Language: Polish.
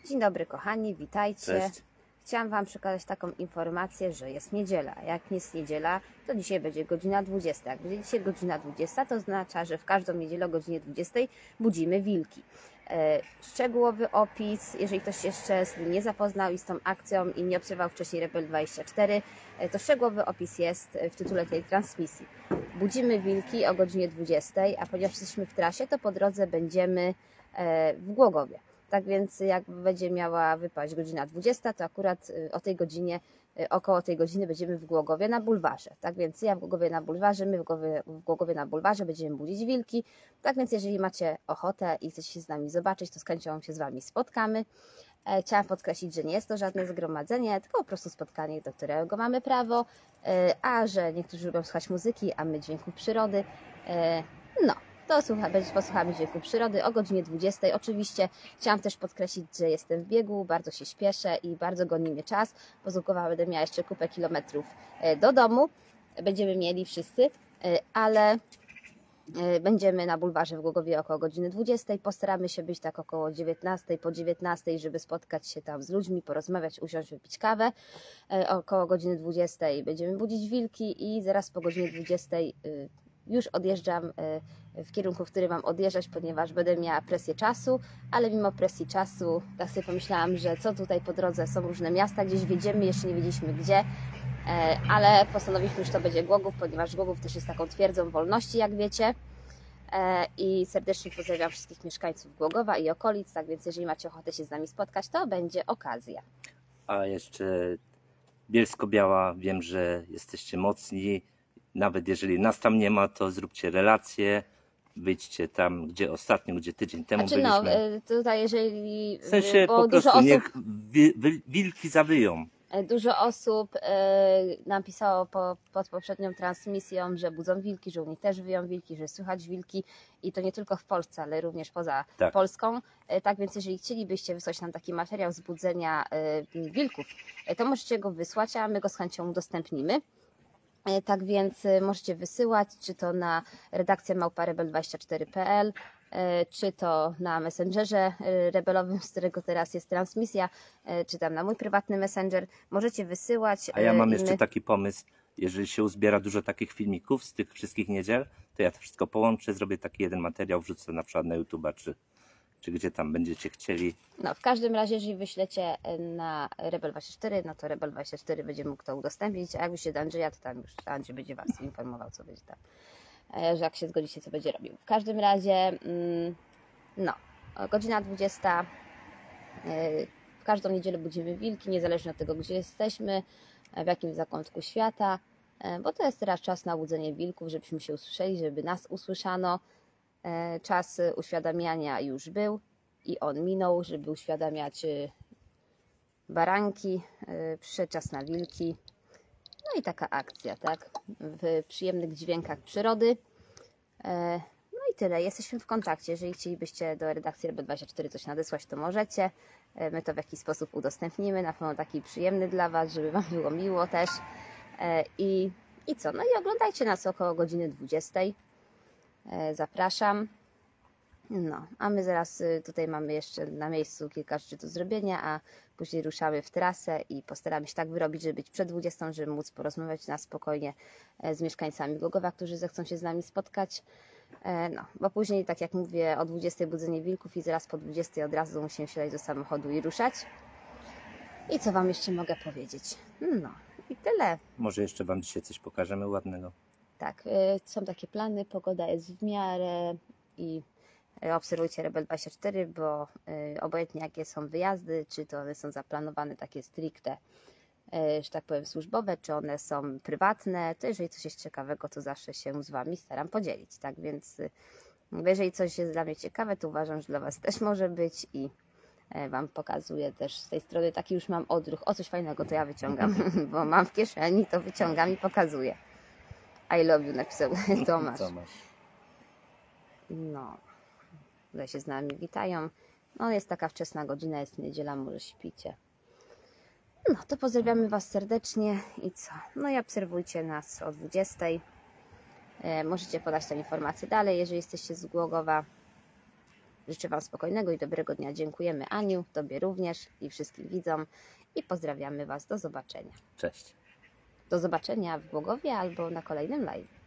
Dzień dobry kochani, witajcie. Cześć. Chciałam Wam przekazać taką informację, że jest niedziela. Jak nie jest niedziela, to dzisiaj będzie godzina 20. Jak będzie dzisiaj godzina 20, to oznacza, że w każdą niedzielę o godzinie 20 budzimy wilki. Szczegółowy opis, jeżeli ktoś jeszcze z nim nie zapoznał i z tą akcją i nie obserwował wcześniej Rebel24, to szczegółowy opis jest w tytule tej transmisji. Budzimy wilki o godzinie 20, a ponieważ jesteśmy w trasie, to po drodze będziemy w Głogowie. Tak więc jak będzie miała wypaść godzina 20, to akurat o tej godzinie, około tej godziny będziemy w Głogowie na bulwarze. Tak więc ja w Głogowie na bulwarze, my w Głogowie na bulwarze będziemy budzić wilki. Tak więc jeżeli macie ochotę i chcecie się z nami zobaczyć, to z chęcią się z Wami spotkamy. Chciałam podkreślić, że nie jest to żadne zgromadzenie, tylko po prostu spotkanie, do którego mamy prawo, a że niektórzy lubią słuchać muzyki, a my dźwięków przyrody, to posłuchamy dźwięku przyrody o godzinie 20. Oczywiście chciałam też podkreślić, że jestem w biegu, bardzo się śpieszę i bardzo goni mnie czas. Po Złukowa będę miała jeszcze kupę kilometrów do domu. Będziemy mieli wszyscy, ale będziemy na bulwarze w Głogowie około godziny 20. Postaramy się być tak około 19, po 19, żeby spotkać się tam z ludźmi, porozmawiać, usiąść, wypić kawę. Około godziny 20 będziemy budzić wilki i zaraz po godzinie 20 już odjeżdżam w kierunku, w którym mam odjeżdżać, ponieważ będę miała presję czasu, ale mimo presji czasu tak sobie pomyślałam, że co tutaj po drodze są różne miasta, gdzieś wiedziemy, jeszcze nie wiedzieliśmy gdzie, ale postanowiliśmy, że to będzie Głogów, ponieważ Głogów też jest taką twierdzą wolności, jak wiecie. I serdecznie pozdrawiam wszystkich mieszkańców Głogowa i okolic, tak więc jeżeli macie ochotę się z nami spotkać, to będzie okazja. A jeszcze Bielsko-Biała, wiem, że jesteście mocni. Nawet jeżeli nas tam nie ma, to zróbcie relacje. Wyjdźcie tam, gdzie ostatnio, gdzie tydzień temu byliśmy. Tutaj jeżeli... W sensie bo po dużo prostu osób... niech wilki zawyją. Dużo osób nam pisało pod poprzednią transmisją, że budzą wilki, że u nich też wyją wilki, że słychać wilki i to nie tylko w Polsce, ale również poza Polską. Tak więc jeżeli chcielibyście wysłać nam taki materiał z budzenia wilków, to możecie go wysłać, a my go z chęcią udostępnimy. Tak więc możecie wysyłać, czy to na redakcję @rebel24.pl, czy to na Messengerze rebelowym, z którego teraz jest transmisja, czy tam na mój prywatny Messenger. Możecie wysyłać. A ja mam jeszcze taki pomysł, jeżeli się uzbiera dużo takich filmików z tych wszystkich niedziel, to ja to wszystko połączę, zrobię taki jeden materiał, wrzucę na przykład na YouTube'a, czy gdzie tam będziecie chcieli. No, w każdym razie, jeżeli wyślecie na Rebel24, no to Rebel24 będzie mógł to udostępnić, a jak wyślecie do Andrzeja, to tam już Andrzej będzie Was informował, co będzie tam, że jak się zgodzicie, co będzie robił. W każdym razie, godzina 20, w każdą niedzielę budzimy wilki, niezależnie od tego, gdzie jesteśmy, w jakim zakątku świata, bo to jest teraz czas na budzenie wilków, żebyśmy się usłyszeli, żeby nas usłyszano. Czas uświadamiania już był i on minął, żeby uświadamiać baranki, przyszedł czas na wilki. No i taka akcja, tak? W przyjemnych dźwiękach przyrody. No i tyle. Jesteśmy w kontakcie. Jeżeli chcielibyście do redakcji Rebel24 coś nadesłać, to możecie. My to w jakiś sposób udostępnimy. Na pewno taki przyjemny dla Was, żeby Wam było miło też. I co? No i oglądajcie nas około godziny 20. Zapraszam. No, a my zaraz tutaj mamy jeszcze na miejscu kilka rzeczy do zrobienia, a później ruszamy w trasę i postaramy się tak wyrobić, żeby być przed 20, żeby móc porozmawiać na spokojnie z mieszkańcami Głogowa, którzy zechcą się z nami spotkać. No, bo później, tak jak mówię, o 20 budzenie wilków i zaraz po 20 od razu musimy wsiadać do samochodu i ruszać. I co Wam jeszcze mogę powiedzieć? No, i tyle. Może jeszcze Wam dzisiaj coś pokażemy ładnego. Tak, są takie plany, pogoda jest w miarę i obserwujcie Rebel24, bo obojętnie jakie są wyjazdy, czy to one są zaplanowane takie stricte, że tak powiem służbowe, czy one są prywatne, to jeżeli coś jest ciekawego, to zawsze się z Wami staram podzielić. Tak więc jeżeli coś jest dla mnie ciekawe, to uważam, że dla Was też może być i Wam pokazuję też z tej strony taki już mam odruch. O, coś fajnego to ja wyciągam, bo mam w kieszeni, to wyciągam i pokazuję. I love you, napisał Tomasz. No, tutaj się z nami witają. No, jest taka wczesna godzina, jest niedziela, może śpicie. No, to pozdrawiamy Was serdecznie i co? No i obserwujcie nas o 20. Możecie podać tę informację dalej, jeżeli jesteście z Głogowa. Życzę Wam spokojnego i dobrego dnia. Dziękujemy Aniu, Tobie również i wszystkim widzom i pozdrawiamy Was. Do zobaczenia. Cześć. Do zobaczenia w Głogowie albo na kolejnym live.